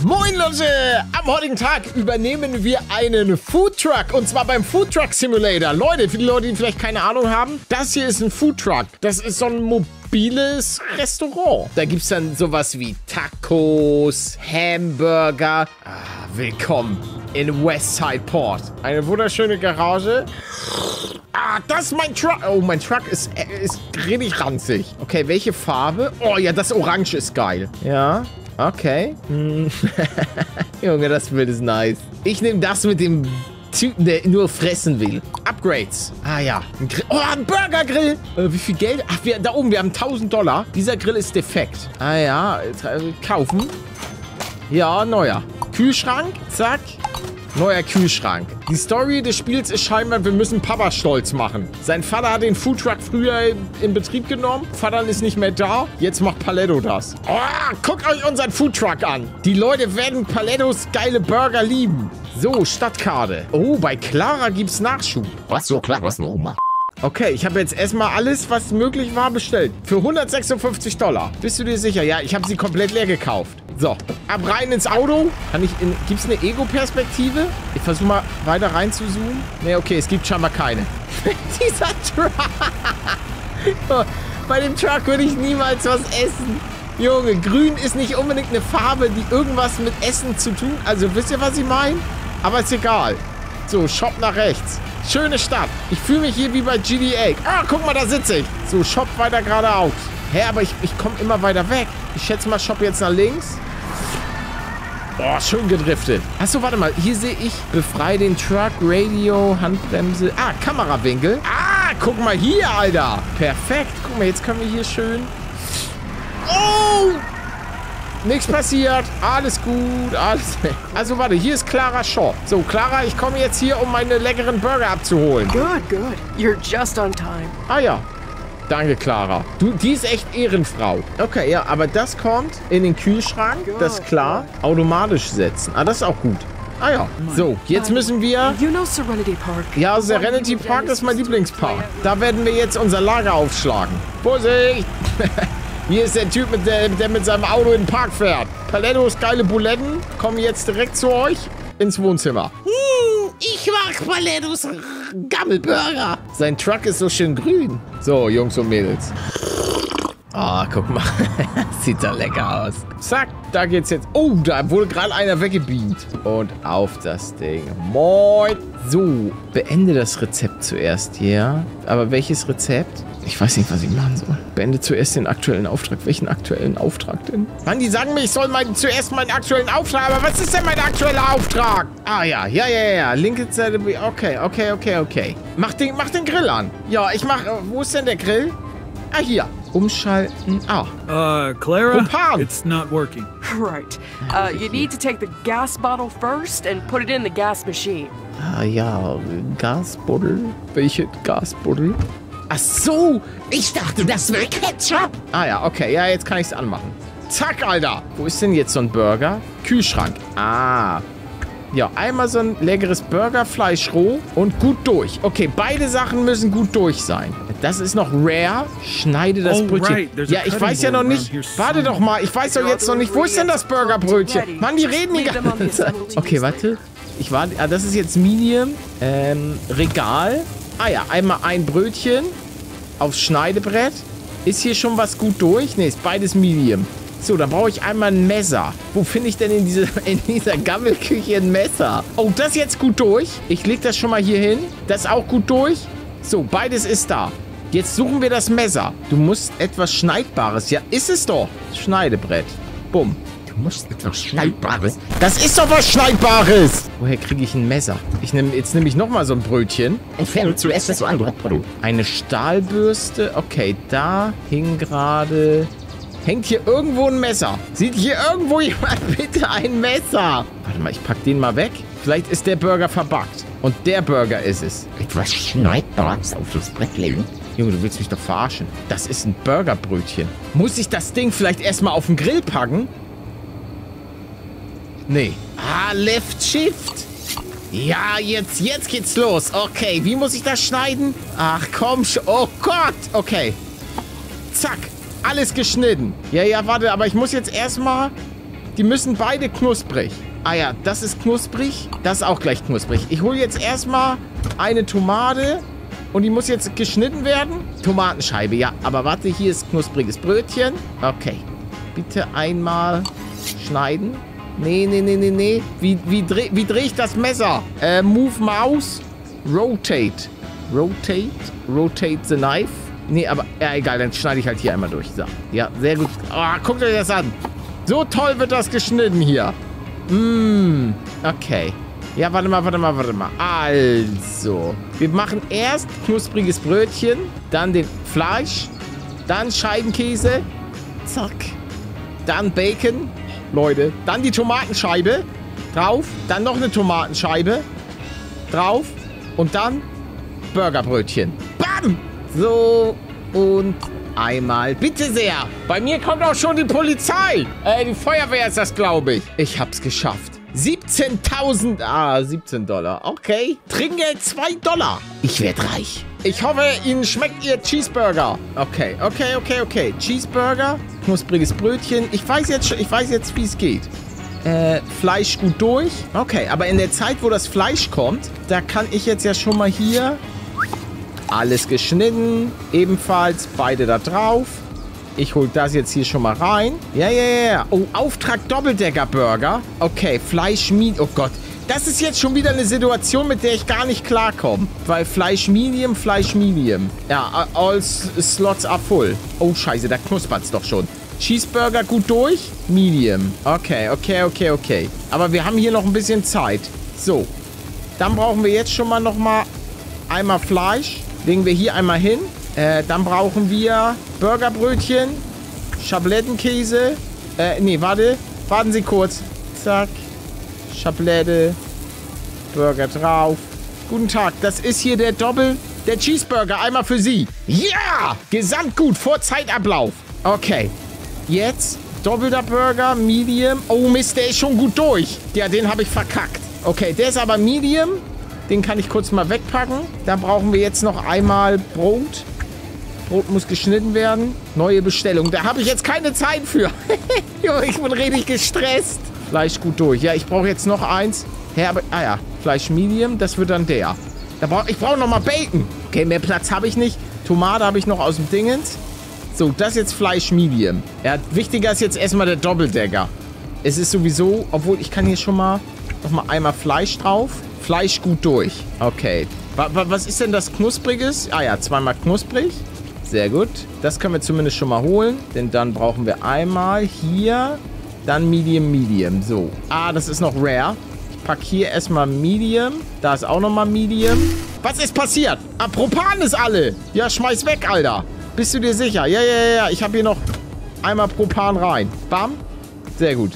Moin Leute! Am heutigen Tag übernehmen wir einen Foodtruck und zwar beim Foodtruck Simulator. Leute, für die Leute, die vielleicht keine Ahnung haben, das hier ist ein Foodtruck. Das ist so ein mobiles Restaurant. Da gibt es dann sowas wie Tacos, Hamburger. Willkommen in Westside Port. Eine wunderschöne Garage. Das ist mein Truck. Oh, mein Truck ist richtig ranzig. Okay, welche Farbe? Oh ja, das Orange ist geil. Ja. Okay. Junge, das Bild ist nice. Ich nehme das mit dem Typen, der nur fressen will. Upgrades. Ah ja. Ein Burgergrill. Wie viel Geld? Ach, da oben, wir haben $1000. Dieser Grill ist defekt. Ah ja. Kaufen. Ja, neuer. Kühlschrank. Zack. Neuer Kühlschrank. Die Story des Spiels ist scheinbar, wir müssen Papa stolz machen. Sein Vater hat den Foodtruck früher in Betrieb genommen. Vater ist nicht mehr da. Jetzt macht Paletto das. Oh, guckt euch unseren Foodtruck an. Die Leute werden Palettos geile Burger lieben. So, Stadtkarte. Oh, bei Clara gibt's Nachschub. Was so klar, was nochmal? Okay, ich habe jetzt erstmal alles, was möglich war, bestellt. Für $156. Bist du dir sicher? Ja, ich habe sie komplett leer gekauft. So, ab rein ins Auto. Gibt's eine Ego-Perspektive? Ich versuche mal weiter rein zu zoomen. Nee, okay, es gibt scheinbar keine. Dieser Truck. Bei dem Truck würde ich niemals was essen. Junge, grün ist nicht unbedingt eine Farbe, die irgendwas mit Essen zu tun. Also, wisst ihr, was ich meine? Aber ist egal. So, Shop nach rechts. Schöne Stadt. Ich fühle mich hier wie bei GTA. Ah, guck mal, da sitze ich. So, Shop weiter geradeaus. Hä, aber ich komme immer weiter weg. Ich schätze mal, Shop jetzt nach links. Oh, schön gedriftet. Achso, warte mal. Hier sehe ich, befreie den Truck, Radio, Handbremse. Ah, Kamerawinkel. Ah, guck mal hier, Alter. Perfekt. Guck mal, jetzt können wir hier schön... Oh! Nichts passiert. Alles gut. Alles... Also, warte. Hier ist Clara Shop. So, Clara, ich komme jetzt hier, um meine leckeren Burger abzuholen. Good, good. You're just on time. Ah, ja. Danke, Clara. Die ist echt Ehrenfrau. Okay, ja, aber das kommt in den Kühlschrank. Das ist klar. Automatisch setzen. Ah, das ist auch gut. Ah ja. So, jetzt müssen wir... You know Serenity Park? Ja, Serenity Park ist mein Lieblingspark. Da werden wir jetzt unser Lager aufschlagen. Vorsicht! Hier ist der Typ, der mit seinem Auto in den Park fährt. Palettos geile Buletten kommen jetzt direkt zu euch ins Wohnzimmer. Ich mag Palettos Gammelburger. Sein Truck ist so schön grün. So, Jungs und Mädels. Ah, guck mal. Sieht da lecker aus. Zack, da geht's jetzt. Oh, da wurde gerade einer weggebeamt. Und auf das Ding. Moin. So, beende das Rezept zuerst, ja. Aber welches Rezept? Ich weiß nicht, was ich machen soll. Beende zuerst den aktuellen Auftrag. Welchen aktuellen Auftrag denn? Mann, die sagen mir, ich soll zuerst meinen aktuellen Auftrag. Aber was ist denn mein aktueller Auftrag? Ah ja, ja. Linke Seite. Okay. Mach den Grill an. Ja, ich mach... Wo ist denn der Grill? Ah, hier. Umschalten. Ah. Clara, Opan. it's not working. Right. You need to take the gas bottle first and put it in the gas machine. Ah ja, Gasbuddel. Welche Gasbuddel? Ach so, Ich dachte, das wäre Ketchup. Ah ja, okay. Ja, jetzt kann ich es anmachen. Zack, Alter. Wo ist denn jetzt so ein Burger? Kühlschrank. Ah. Ja, einmal so ein leckeres Burgerfleisch roh und gut durch. Okay, beide Sachen müssen gut durch sein. Das ist noch rare. Schneide das Brötchen. Right. Ja, ich weiß ja noch nicht. Warte doch mal. Ich weiß doch jetzt noch nicht. Wo ist denn das Burgerbrötchen? Mann, die reden die ganze Zeit. Okay, warte. Ich warte. Ah, das ist jetzt Medium. Regal. Ah ja, einmal ein Brötchen aufs Schneidebrett. Ist hier schon was gut durch? Ne, ist beides Medium. So, dann brauche ich einmal ein Messer. Wo finde ich denn in dieser Gammelküche ein Messer? Oh, das ist jetzt gut durch. Ich lege das schon mal hier hin. Das ist auch gut durch. So, beides ist da. Jetzt suchen wir das Messer. Du musst etwas Schneidbares. Ja, ist es doch. Schneidebrett. Bumm. Du musst etwas Schneidbares. Das ist doch was Schneidbares. Woher kriege ich ein Messer? Jetzt nehme ich nochmal so ein Brötchen. Entferne zuerst das andere Produkt. Eine Stahlbürste. Okay, da hing gerade... Hängt hier irgendwo ein Messer? Sieht hier irgendwo jemand bitte ein Messer? Warte mal, ich pack den mal weg. Vielleicht ist der Burger verbuggt. Und der Burger ist es. Etwas Schneidbares auf das Brett legen. Junge, du willst mich doch verarschen. Das ist ein Burgerbrötchen. Muss ich das Ding vielleicht erstmal auf den Grill packen? Nee. Ah, Left Shift. Ja, jetzt geht's los. Okay, wie muss ich das schneiden? Ach komm schon. Oh Gott. Okay. Zack. Alles geschnitten. Ja, warte, aber ich muss jetzt erstmal Die müssen beide knusprig. Ah ja, das ist knusprig. Das ist auch gleich knusprig. Ich hole jetzt erstmal eine Tomate. Und die muss jetzt geschnitten werden. Tomatenscheibe, ja. Aber warte, hier ist knuspriges Brötchen. Okay. Bitte einmal schneiden. Nee. Wie dreh ich das Messer? Move Mouse. Rotate. Rotate the knife. Nee, aber ja, egal. Dann schneide ich halt hier einmal durch. So. Ja, sehr gut. Oh, guckt euch das an. So toll wird das geschnitten hier. Okay. Ja, warte mal. Also, wir machen erst knuspriges Brötchen, dann den Fleisch, dann Scheibenkäse, zack, dann Bacon, Leute, dann die Tomatenscheibe drauf, dann noch eine Tomatenscheibe drauf und dann Burgerbrötchen. Bam! So, und einmal, bitte sehr. Bei mir kommt auch schon die Polizei. Die Feuerwehr ist das, glaube ich. Ich hab's geschafft. 17.000. Ah, 17 $. Okay. Trinkgeld $2. Ich werde reich. Ich hoffe, Ihnen schmeckt Ihr Cheeseburger. Okay. Cheeseburger, knuspriges Brötchen. Ich weiß jetzt, wie es geht. Fleisch gut durch. Okay, aber in der Zeit, wo das Fleisch kommt, da kann ich jetzt ja schon mal hier alles geschnitten. Ebenfalls beide da drauf. Ich hole das jetzt hier schon mal rein. Ja. Oh, Auftrag Doppeldecker-Burger. Okay, Fleisch, oh Gott. Das ist jetzt schon wieder eine Situation, mit der ich gar nicht klarkomme. Weil Fleisch Medium. Ja, all Slots are full. Oh, scheiße, da knuspert's doch schon. Cheeseburger gut durch. Medium. Okay. Aber wir haben hier noch ein bisschen Zeit. So. Dann brauchen wir jetzt schon mal einmal Fleisch. Legen wir hier einmal hin. Dann brauchen wir Burgerbrötchen, Schablettenkäse. Warten Sie kurz. Zack. Schablette. Burger drauf. Guten Tag, das ist hier der Cheeseburger. Einmal für Sie. Ja! Gesamtgut, vor Zeitablauf. Okay. Jetzt doppelter Burger, Medium. Oh Mist, der ist schon gut durch. Ja, den habe ich verkackt. Okay, der ist aber Medium. Den kann ich kurz mal wegpacken. Dann brauchen wir jetzt noch einmal Brot. Brot muss geschnitten werden. Neue Bestellung. Da habe ich jetzt keine Zeit für. Ich bin richtig gestresst. Fleisch gut durch. Ja, ich brauche jetzt noch eins. Fleisch Medium. Das wird dann der. Ich brauche noch mal Bacon. Okay, mehr Platz habe ich nicht. Tomate habe ich noch aus dem Dingens. So, das ist jetzt Fleisch Medium. Ja, wichtiger ist jetzt erstmal der Doppeldecker. Es ist sowieso, obwohl ich kann hier schon mal noch mal einmal Fleisch drauf. Fleisch gut durch. Okay. Was ist denn das Knuspriges? Ah ja, zweimal knusprig. Sehr gut. Das können wir zumindest schon mal holen. Denn dann brauchen wir einmal hier, dann Medium. So. Ah, das ist noch Rare. Ich packe hier erstmal Medium. Da ist auch nochmal Medium. Was ist passiert? Ah, Propan ist alle. Ja, schmeiß weg, Alter. Bist du dir sicher? Ja. Ich habe hier noch einmal Propan rein. Bam. Sehr gut.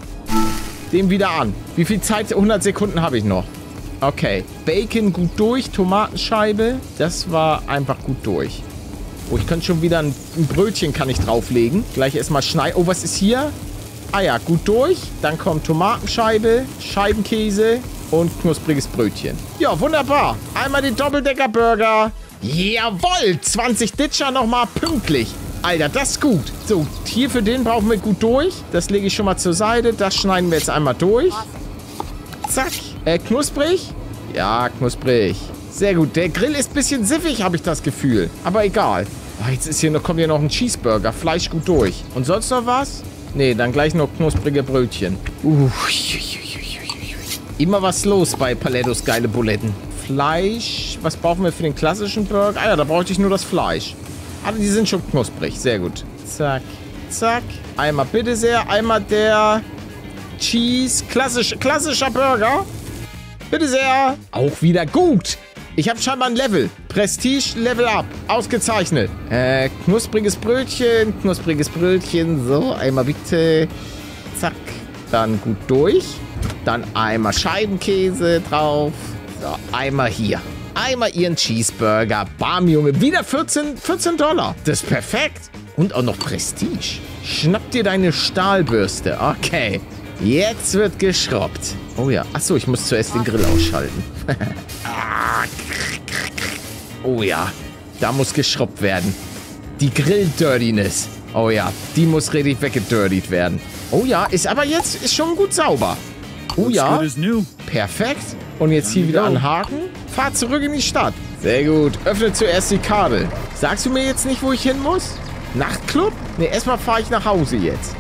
Dem wieder an. Wie viel Zeit? 100 Sekunden habe ich noch. Okay. Bacon gut durch. Tomatenscheibe. Das war einfach gut durch. Oh, ich könnte schon wieder ein Brötchen kann ich drauflegen. Gleich erstmal schneiden. Oh, was ist hier? Ah ja, gut durch. Dann kommt Tomatenscheibe, Scheibenkäse und knuspriges Brötchen. Ja, wunderbar. Einmal den Doppeldecker-Burger. Jawohl, 20 Ditcher nochmal pünktlich. Alter, das ist gut. So, hier für den brauchen wir gut durch. Das lege ich schon mal zur Seite. Das schneiden wir jetzt einmal durch. Zack. Knusprig? Ja, knusprig. Sehr gut. Der Grill ist ein bisschen siffig, habe ich das Gefühl. Aber egal. Oh, jetzt kommt hier noch ein Cheeseburger. Fleisch gut durch. Und sonst noch was? Nee, dann gleich noch knusprige Brötchen. Immer was los bei Palettos geile Buletten. Fleisch. Was brauchen wir für den klassischen Burger? Ah ja, da brauchte ich nur das Fleisch. Aber die sind schon knusprig. Sehr gut. Zack. Zack. Einmal bitte sehr. Einmal der Cheese. Klassischer Burger. Bitte sehr. Auch wieder gut. Ich habe scheinbar ein Level. Prestige Level Up. Ausgezeichnet. Knuspriges Brötchen. So, einmal bitte. Zack. Dann gut durch. Dann einmal Scheibenkäse drauf. So, einmal hier. Einmal Ihren Cheeseburger. Bam, Junge. Wieder 14 $. Das ist perfekt. Und auch noch Prestige. Schnapp dir deine Stahlbürste. Okay. Jetzt wird geschrubbt. Oh ja. Achso, ich muss zuerst den Grill ausschalten. Oh ja. Da muss geschrubbt werden. Die Grill-Dirtiness. Oh ja. Die muss richtig weggedirtigt werden. Oh ja, ist aber jetzt ist schon gut sauber. Oh ja, Good as new. perfekt. Und jetzt hier wieder anhaken. Fahr zurück in die Stadt. Sehr gut. Öffne zuerst die Karte. Sagst du mir jetzt nicht, wo ich hin muss? Nachtclub? Ne, erstmal fahre ich nach Hause jetzt.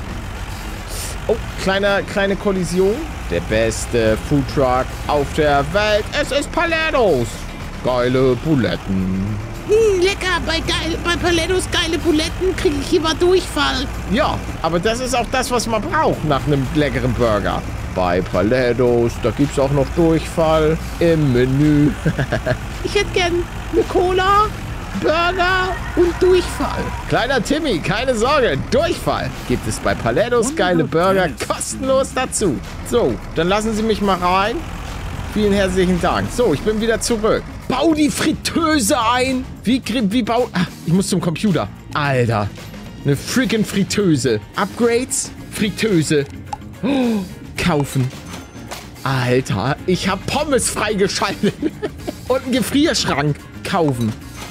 Oh, kleine Kollision. Der beste Foodtruck auf der Welt. Es ist Palettos. Geile Buletten. Lecker, bei Palettos geile Buletten kriege ich immer Durchfall. Ja, aber das ist auch das, was man braucht nach einem leckeren Burger. Bei Palettos, da gibt es auch noch Durchfall im Menü. Ich hätte gern eine Cola, Burger und Durchfall. Kleiner Timmy, keine Sorge, Durchfall gibt es bei Palettos geile Burger kostenlos dazu. So, dann lassen Sie mich mal rein. Vielen herzlichen Dank. So, ich bin wieder zurück. Bau die Fritteuse ein. Wie bau... Ah, ich muss zum Computer. Alter, eine freaking Fritteuse. Upgrades, Fritteuse. Oh, kaufen. Alter, ich habe Pommes freigeschaltet. Und einen Gefrierschrank. Kaufen.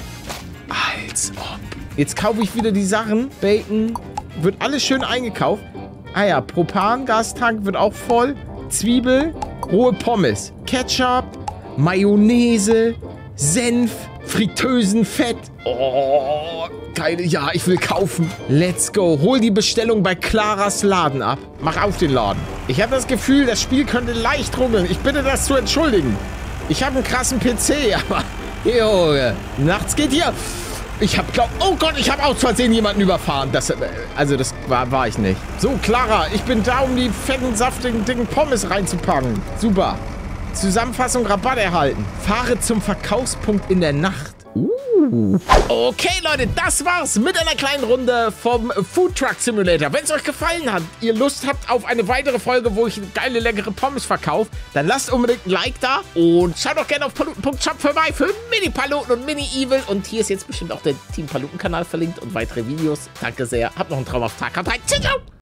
Als ob. Jetzt kaufe ich wieder die Sachen. Bacon. Wird alles schön eingekauft. Ah ja, Propangastank wird auch voll. Zwiebel. Rohe Pommes. Ketchup. Mayonnaise. Senf. Fritteusenfett. Oh, geil. Ja, ich will kaufen. Let's go. Hol die Bestellung bei Claras Laden ab. Mach auf den Laden. Ich habe das Gefühl, das Spiel könnte leicht ruckeln. Ich bitte das zu entschuldigen. Ich habe einen krassen PC, aber... Junge, nachts geht hier... Ich habe oh Gott, ich habe aus Versehen jemanden überfahren. Das war ich nicht. So, Clara, ich bin da, um die fetten, saftigen, dicken Pommes reinzupacken. Super. Zusammenfassung, Rabatt erhalten. Fahre zum Verkaufspunkt in der Nacht. Okay, Leute, das war's mit einer kleinen Runde vom Foodtruck Simulator. Wenn es euch gefallen hat, ihr Lust habt auf eine weitere Folge, wo ich geile, leckere Pommes verkaufe, dann lasst unbedingt ein Like da und schaut doch gerne auf paluten.shop vorbei für Mini-Paluten und Mini-Evil. Und hier ist jetzt bestimmt auch der Team Paluten-Kanal verlinkt und weitere Videos. Danke sehr. Habt noch einen traumhaften Tag. Habt rein. Ciao, ciao.